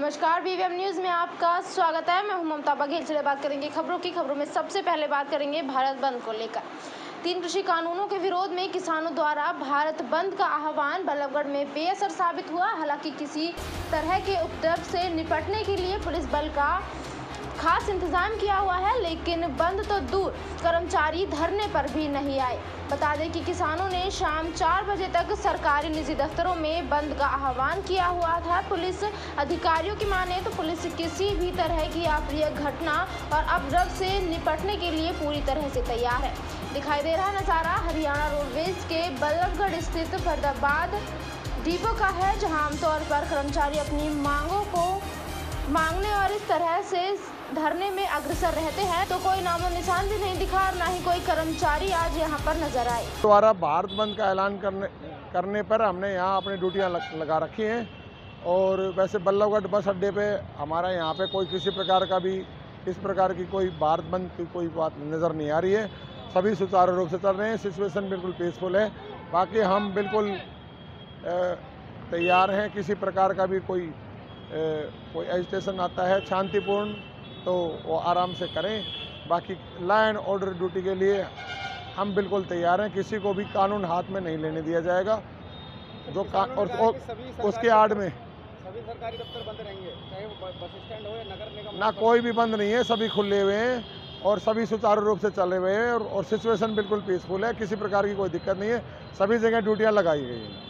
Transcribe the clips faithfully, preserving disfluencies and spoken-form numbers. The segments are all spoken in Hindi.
नमस्कार, बीवीएम न्यूज में आपका स्वागत है। मैं हूं ममता बघेल। चलिए बात करेंगे खबरों की। खबरों में सबसे पहले बात करेंगे भारत बंद को लेकर। तीन कृषि कानूनों के विरोध में किसानों द्वारा भारत बंद का आह्वान बल्लभगढ़ में बेअसर साबित हुआ। हालांकि किसी तरह के उपद्रव से निपटने के लिए पुलिस बल का खास इंतजाम किया हुआ है, लेकिन बंद तो दूर, कर्मचारी धरने पर भी नहीं आए। बता दें कि किसानों ने शाम चार बजे तक सरकारी निजी दफ्तरों में बंद का आह्वान किया हुआ था। पुलिस अधिकारियों की माने तो पुलिस किसी भी तरह की अप्रिय घटना और उपद्रव से निपटने के लिए पूरी तरह से तैयार है। दिखाई दे रहा नज़ारा हरियाणा रोडवेज के बल्लभगढ़ स्थित फरीदाबाद डिपो का है, जहां आमतौर पर कर्मचारी अपनी मांगों को मांगने और इस तरह से धरने में अग्रसर रहते हैं, तो कोई नामो निशान भी नहीं दिखा और न ही कोई कर्मचारी आज यहां पर नजर आए। द्वारा भारत बंद का ऐलान करने करने पर हमने यहां अपनी ड्यूटियां लगा रखी हैं। और वैसे बल्लभगढ़ बस अड्डे पे हमारा यहां पे कोई किसी प्रकार का भी इस प्रकार की कोई भारत बंद की कोई बात नज़र नहीं आ रही है। सभी सुचारू रूप से चल रहे हैं। सिचुएशन बिल्कुल पीसफुल है। बाकी हम बिल्कुल तैयार हैं। किसी प्रकार का भी कोई कोई एजिटेशन आता है शांतिपूर्ण, तो वो आराम से करें। बाकी लॉ एंड ऑर्डर ड्यूटी के लिए हम बिल्कुल तैयार हैं। किसी को भी कानून हाथ में नहीं लेने दिया जाएगा। जो का, और, और उसके आड़ में सभी सरकारी दफ्तर बंद रहेंगे, चाहे वो बस स्टैंड हो या नगर निगम। ना कोई भी बंद नहीं है, सभी खुले हुए हैं और सभी सुचारू रूप से चले हुए हैं। और, और सिचुएशन बिल्कुल पीसफुल है। किसी प्रकार की कोई दिक्कत नहीं है। सभी जगह ड्यूटियाँ लगाई गई हैं।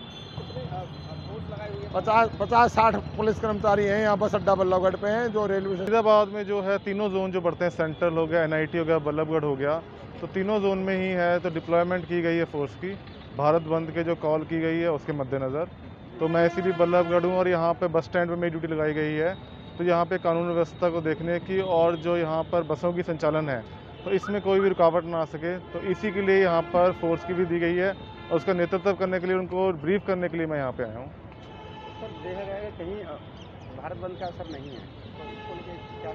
पचास पचास साठ पुलिस कर्मचारी हैं यहाँ बस अड्डा बल्लभगढ़ पे हैं, जो रेलवे फरीदाबाद में जो है तीनों जोन जो बढ़ते हैं, सेंट्रल हो गया, एनआईटी हो गया, बल्लभगढ़ हो गया, तो तीनों जोन में ही है। तो डिप्लॉयमेंट की गई है फोर्स की, भारत बंद के जो कॉल की गई है उसके मद्देनज़र। तो मैं इसी भी बल्लभगढ़ हूँ और यहाँ पे बस स्टैंड पर मेरी ड्यूटी लगाई गई है। तो यहाँ पे कानून व्यवस्था को देखने की और जो यहाँ पर बसों की संचालन है, तो इसमें कोई भी रुकावट ना आ सके, तो इसी के लिए यहाँ पर फोर्स की भी दी गई है और उसका नेतृत्व करने के लिए, उनको ब्रीफ करने के लिए मैं यहाँ पे आया हूँ। सर, देखा गया है कहीं भारत बंद का असर नहीं है, तो इसको लेकर क्या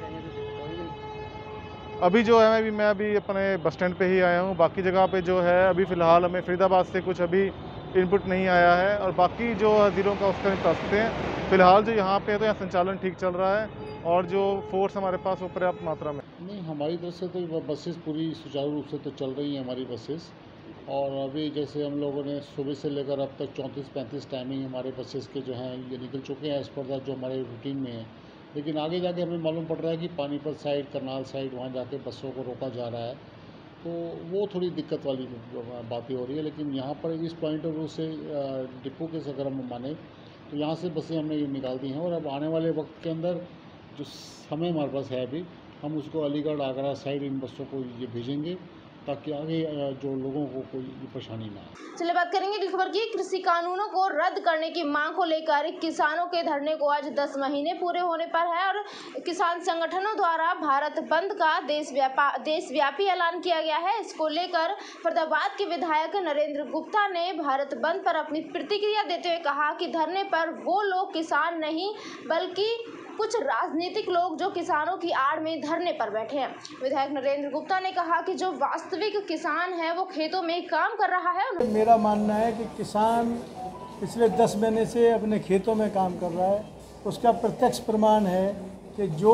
कहेंगे? अभी जो है मैं मैं अभी अपने बस स्टैंड पे ही आया हूँ। बाकी जगह पे जो है अभी फ़िलहाल हमें फरीदाबाद से कुछ अभी इनपुट नहीं आया है और बाकी जो ज़िलों का उसका निपटा सकते हैं। फ़िलहाल जो यहाँ पे है तो यहाँ संचालन ठीक चल रहा है और जो फोर्स हमारे पास वो पर्याप्त मात्रा में। नहीं, हमारी तरफ से तो बसेस पूरी सुचारू रूप से तो चल रही हैं हमारी बसेस। और अभी जैसे हम लोगों ने सुबह से लेकर अब तक चौंतीस पैंतीस टाइमिंग हमारे बसेस के जो हैं ये निकल चुके हैं एज़ पर दैट जो हमारे रूटीन में है। लेकिन आगे जाके हमें मालूम पड़ रहा है कि पानीपत साइड, करनाल साइड, वहाँ जाके बसों को रोका जा रहा है, तो वो थोड़ी दिक्कत वाली बातें हो रही है। लेकिन यहाँ पर इस पॉइंट ऑफ व्यू से डिपो के अगर हम माने तो यहाँ से बसें हमने निकाल दी हैं और अब आने वाले वक्त के अंदर जो समय हमारे पास है अभी, हम उसको अलीगढ़, आगरा साइड इन बसों को ये भेजेंगे ताकि आगे जो लोगों को कोई परेशानी ना आए। चलिए बात करेंगे अगली खबर की। कृषि कानूनों को रद्द करने की मांग को लेकर किसानों के धरने को आज दस महीने पूरे होने पर है और किसान संगठनों द्वारा भारत बंद का देश व्यापा देशव्यापी ऐलान किया गया है। इसको लेकर फरीदाबाद के विधायक नरेंद्र गुप्ता ने भारत बंद पर अपनी प्रतिक्रिया देते हुए कहा कि धरने पर वो लोग किसान नहीं बल्कि कुछ राजनीतिक लोग जो किसानों की आड़ में धरने पर बैठे हैं। विधायक नरेंद्र गुप्ता ने कहा कि जो वास्तविक किसान है वो खेतों में काम कर रहा है। मेरा मानना है कि किसान पिछले दस महीने से अपने खेतों में काम कर रहा है। उसका प्रत्यक्ष प्रमाण है कि जो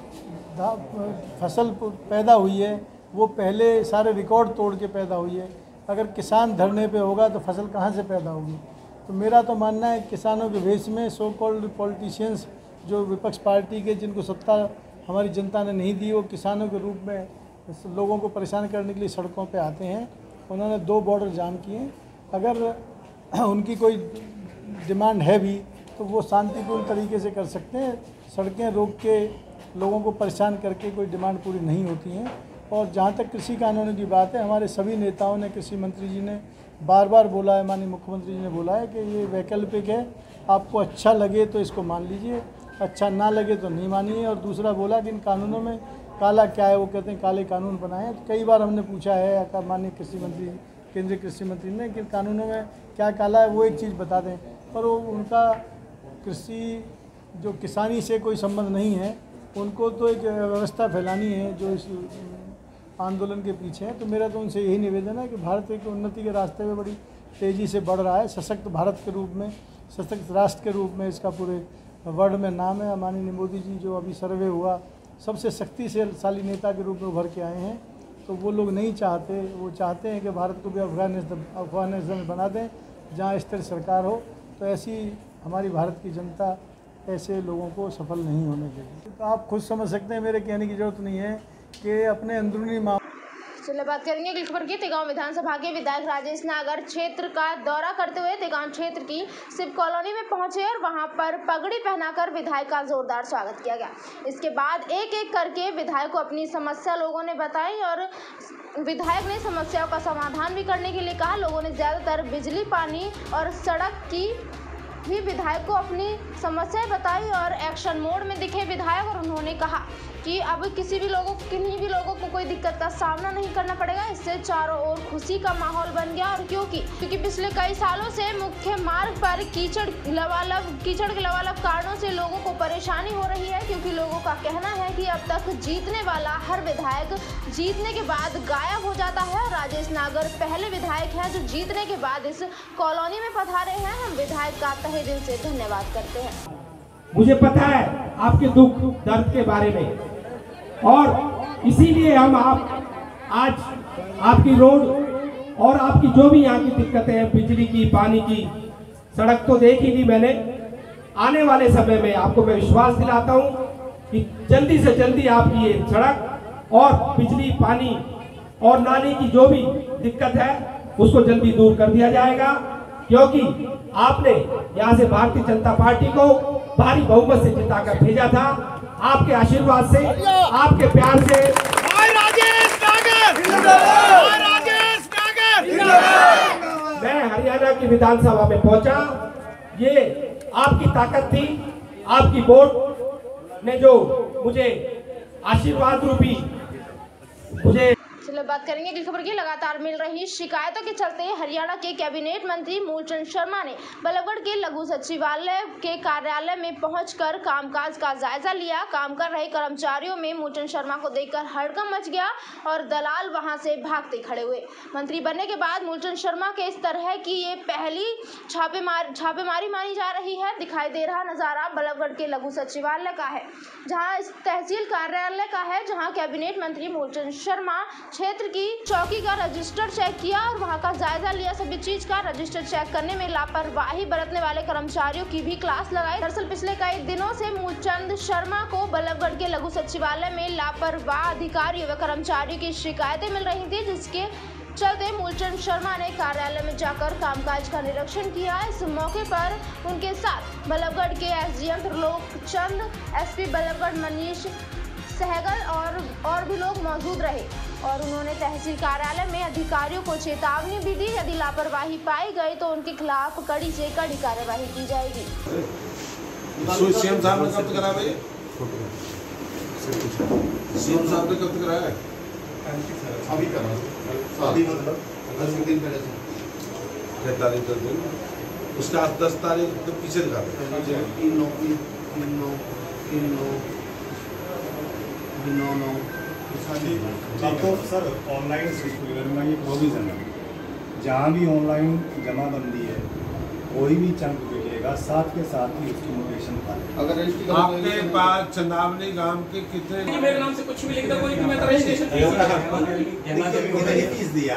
फसल पैदा हुई है वो पहले सारे रिकॉर्ड तोड़ के पैदा हुई है। अगर किसान धरने पे होगा तो फसल कहाँ से पैदा होगी? तो मेरा तो मानना है किसानों के भेष में सो कॉल्ड पॉलिटिशियंस, जो विपक्ष पार्टी के, जिनको सत्ता हमारी जनता ने नहीं दी, वो किसानों के रूप में लोगों को परेशान करने के लिए सड़कों पे आते हैं। उन्होंने दो बॉर्डर जाम किए। अगर उनकी कोई डिमांड है भी तो वो शांतिपूर्ण तरीके से कर सकते हैं। सड़कें रोक के लोगों को परेशान करके कोई डिमांड पूरी नहीं होती हैं। और जहाँ तक कृषि कानूनों की बात है, हमारे सभी नेताओं ने, कृषि मंत्री जी ने बार बार बोला है, माननीय मुख्यमंत्री जी ने बोला है कि ये वैकल्पिक है, आपको अच्छा लगे तो इसको मान लीजिए, अच्छा ना लगे तो नहीं मानिए। और दूसरा बोला कि इन कानूनों में काला क्या है, वो कहते हैं काले कानून बनाए हैं। तो कई बार हमने पूछा है माननीय कृषि मंत्री, केंद्रीय कृषि मंत्री ने कि कानूनों में क्या काला है, वो एक चीज़ बता दें। पर वो उनका कृषि जो किसानी से कोई संबंध नहीं है, उनको तो एक व्यवस्था फैलानी है जो इस आंदोलन के पीछे है। तो मेरा तो उनसे यही निवेदन है कि भारत एक उन्नति के रास्ते में बड़ी तेज़ी से बढ़ रहा है। सशक्त भारत के रूप में, सशक्त राष्ट्र के रूप में इसका पूरे वर्ल्ड में नाम है। माननीय मोदी जी जो अभी सर्वे हुआ सबसे शक्तिशाली नेता के रूप में उभर के आए हैं, तो वो लोग नहीं चाहते, वो चाहते हैं कि भारत को भी अफगानिस्तान अफगानिस्तान बना दें जहाँ स्थिर सरकार हो। तो ऐसी हमारी भारत की जनता ऐसे लोगों को सफल नहीं होने देगी। तो आप खुद समझ सकते हैं, मेरे कहने की जरूरत नहीं है कि अपने अंदरूनी मामले। चलिए बात करेंगे अगली खबर की। तेगांव विधानसभा के विधायक राजेश नागर क्षेत्र का दौरा करते हुए तेगांव क्षेत्र की शिव कॉलोनी में पहुंचे और वहां पर पगड़ी पहनाकर विधायक का जोरदार स्वागत किया गया। इसके बाद एक एक करके विधायक को अपनी समस्या लोगों ने बताई और विधायक ने समस्याओं का समाधान भी करने के लिए कहा। लोगों ने ज्यादातर बिजली, पानी और सड़क की भी विधायक को अपनी समस्याएं बताई और एक्शन मोड में दिखे विधायक, और उन्होंने कहा कि अब किसी भी लोगों किन्हीं भी लोगों को कोई दिक्कत का सामना नहीं करना पड़ेगा। इससे चारों ओर खुशी का माहौल बन गया। और क्योंकि क्योंकि पिछले कई सालों से मुख्य मार्ग पर कीचड़ लबालब कीचड़ के लबालब कारणों से लोगों को परेशानी हो रही है, क्योंकि लोगों का कहना है कि अब तक जीतने वाला हर विधायक जीतने के बाद गायब हो जाता है। राजेश नागर पहले विधायक है जो जीतने के बाद इस कॉलोनी में पधारे हैं। हम विधायक का तहे दिल से धन्यवाद करते हैं। मुझे पता है आपके दुख दर्द के बारे में, और इसीलिए हम आप आज आपकी रोड और आपकी जो भी यहाँ की दिक्कतें हैं, बिजली की, पानी की, सड़क तो देख ही ली मैंने। आने वाले समय में आपको मैं विश्वास दिलाता हूँ कि जल्दी से जल्दी आपकी ये सड़क और बिजली, पानी और नाली की जो भी दिक्कत है उसको जल्दी दूर कर दिया जाएगा, क्योंकि आपने यहाँ से भारतीय जनता पार्टी को भारी बहुमत से जिताकर भेजा था। आपके आशीर्वाद से, आपके प्यार से राजेश नागर, राजेश नागर, मैं हरियाणा की विधानसभा में पहुंचा। ये आपकी ताकत थी, आपकी वोट ने जो मुझे आशीर्वाद रूपी मुझे। चलिए बात करेंगे अगली खबर की। लगातार मिल रही शिकायतों के चलते हरियाणा के कैबिनेट मंत्री मूलचंद शर्मा ने बल्लभगढ़ के लघु सचिवालय के कार्यालय में पहुंचकर कामकाज का जायजा लिया। काम कर रहे कर्मचारियों में मूलचंद शर्मा को देखकर हड़कंप मच गया और दलाल वहां से भागते खड़े हुए। मंत्री बनने के बाद मूलचंद शर्मा के इस तरह की ये पहली छापेमारी छापेमारी मानी जा रही है। दिखाई दे रहा नजारा बल्लभगढ़ के लघु सचिवालय का है, जहाँ इस तहसील कार्यालय का है, जहाँ कैबिनेट मंत्री मूलचंद शर्मा क्षेत्र की चौकी का रजिस्टर चेक किया और वहां का जायजा लिया। सभी चीज का रजिस्टर चेक करने में लापरवाही बरतने वाले कर्मचारियों की भी क्लास लगाई। दरअसल पिछले कई दिनों से मूलचंद शर्मा को बल्लभगढ़ के लघु सचिवालय में लापरवाह अधिकारियों व कर्मचारियों की शिकायतें मिल रही थी, जिसके चलते मूलचंद शर्मा ने कार्यालय में जाकर कामकाज का निरीक्षण किया। इस मौके पर उनके साथ बल्लभगढ़ के एसडीएम त्रिलोक चंद, एसपी बल्लभगढ़ मनीष सहगल और और भी लोग मौजूद रहे और उन्होंने तहसील कार्यालय में अधिकारियों को चेतावनी भी दी, यदि लापरवाही पाई गई तो उनके खिलाफ कड़ी से कड़ी कार्यवाही की जाएगी। सीएम साहब ने कब कराया भाई? सीएम साहब ने कब कराया? अभी करा, अभी मतलब दस दिन पहले से तारीख दस दिन उसका दस तारीख तो पीछे दिखा तीन नौ तीन नौ तीन नौ नौ नौ तो सर ऑनलाइन सिस्टम में ये प्रोविजन है, जहाँ भी ऑनलाइन जमाबंदी है कोई भी चंक बिकेगा साथ के साथ ही उसकी नोटेशन अगर आपके पास चंदावनी गांव के कितने मेरे नाम से कुछ भी लिख दो कोई भी, मैं तो रजिस्ट्रेशन फीस दिया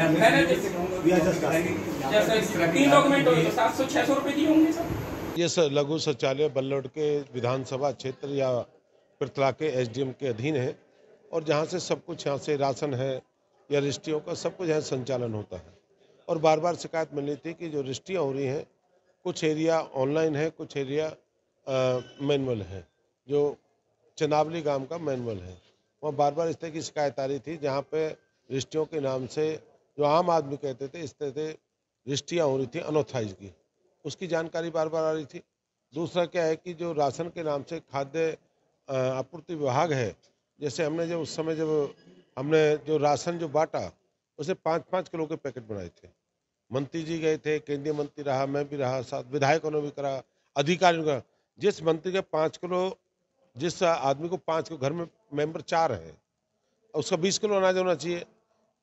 तीन डॉक्यूमेंट हो सात सौ छह सौ रुपए दिए होंगे सर। ये सर लघु शौचालय बल्लभगढ़ के विधानसभा क्षेत्र या पृथला के एसडीएम के अधीन है और जहाँ से सब कुछ यहाँ से राशन है या रजिस्ट्रियों का सब कुछ यहाँ संचालन होता है। और बार बार शिकायत मिल रही थी कि जो रजिस्ट्रियाँ हो रही हैं कुछ एरिया ऑनलाइन है, कुछ एरिया मैनुअल है, जो चंदावली गांव का मैनुअल है, वहाँ बार बार इस तरह की शिकायत आ रही थी जहाँ पे रजिस्ट्रियों के नाम से जो आम आदमी कहते थे इस तरह से रजिस्ट्रियाँ हो रही थी अनऑथराइज की, उसकी जानकारी बार बार आ रही थी। दूसरा क्या है कि जो राशन के नाम से खाद्य आपूर्ति विभाग है, जैसे हमने जब उस समय जब हमने जो राशन जो बांटा उसे पाँच पाँच किलो के पैकेट बनाए थे, मंत्री जी गए थे, केंद्रीय मंत्री रहा, मैं भी रहा, साथ विधायकों ने भी करा, अधिकारियों का। जिस मंत्री के पाँच किलो जिस आदमी को पाँच किलो घर में मेंबर चार है उसका बीस किलो अनाज होना चाहिए,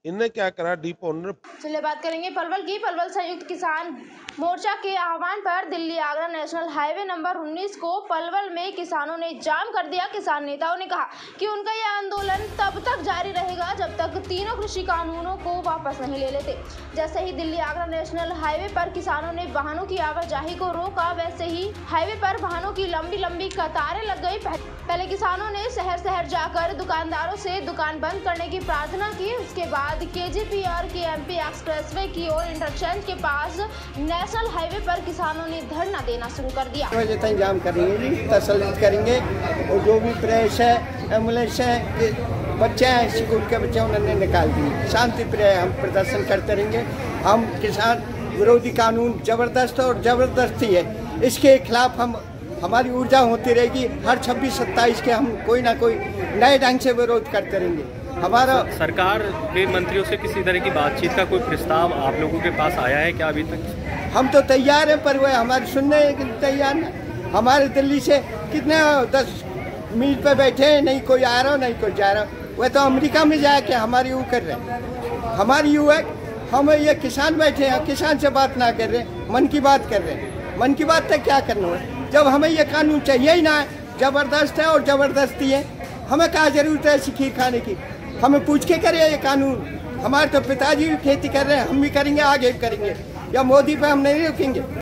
इनने क्या करा, डीपो ओनर। चलिए बात करेंगे पलवल की। पलवल संयुक्त किसान मोर्चा के आह्वान पर Delhi Agra national highway number उन्नीस को पलवल में किसानों ने जाम कर दिया। किसान नेताओं ने कहा कि उनका यह आंदोलन तब तक जारी रहेगा जब तक तीनों कृषि कानूनों को वापस नहीं ले लेते। जैसे ही दिल्ली आगरा नेशनल हाईवे पर किसानों ने वाहनों की आवाजाही को रोका, वैसे ही हाईवे पर वाहनों की लंबी लंबी कतारें लग गई। पहले किसानों ने शहर शहर जाकर दुकानदारों से दुकान बंद करने की प्रार्थना की। उसके बाद केजीपी और केएमपी एक्सप्रेसवे की ओर इंटरचेंज के पास नेशनल हाईवे पर किसानों ने धरना देना शुरू कर दिया। बजे तक जाम करेंगे, तसल्लुत करेंगे और जो भी प्रेस है, एम्बुलेंस है, बच्चे हैं, स्कूल के बच्चे उन्होंने निकाल दिए। शांति प्रिय हम प्रदर्शन करते रहेंगे। हम किसान विरोधी कानून जबरदस्त और जबरदस्ती है, इसके खिलाफ हम हमारी ऊर्जा होती रहेगी। हर छब्बीस सत्ताईस के हम कोई ना कोई नए ढंग से विरोध करते रहेंगे। हमारा सरकार के मंत्रियों से किसी तरह की बातचीत का कोई प्रस्ताव आप लोगों के पास आया है क्या अभी तक? हम तो तैयार हैं, पर वह हमारे सुनने के लिए तैयार नहीं। हमारे दिल्ली से कितने दस मील पे बैठे हैं, नहीं कोई आ रहा नहीं कोई जा रहा। वह तो अमेरिका में जाके हमारी वो कर रहे हैं। हमारी यू है, हम ये किसान बैठे हैं, किसान से बात ना कर रहे, मन की बात कर रहे हैं। मन की बात तक क्या करना है जब हमें ये कानून चाहिए ही ना है, जबरदस्त है और जबरदस्ती है। हमें क्या जरूरत है ऐसी खीर खाने की? हमें पूछ के करे ये कानून। हमारे तो पिताजी भी खेती कर रहे हैं, हम भी करेंगे, आगे भी करेंगे। या मोदी पे हम नहीं रुकेंगे।